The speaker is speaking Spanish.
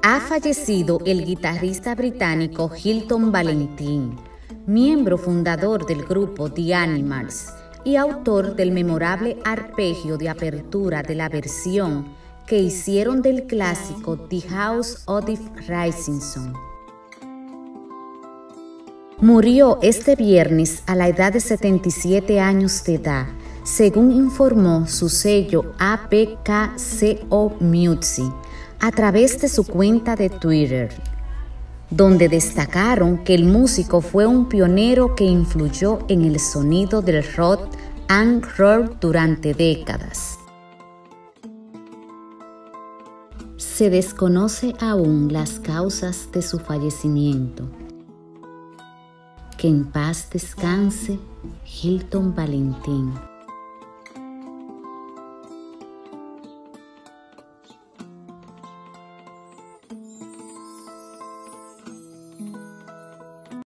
Ha fallecido el guitarrista británico Hilton Valentin, miembro fundador del grupo The Animals y autor del memorable arpegio de apertura de la versión que hicieron del clásico The House of the Rising Sun. Murió este viernes a la edad de 77 años de edad, según informó su sello APKCO Music a través de su cuenta de Twitter, donde destacaron que el músico fue un pionero que influyó en el sonido del rock and roll durante décadas. Se desconoce aún las causas de su fallecimiento. Que en paz descanse Hilton Valentin.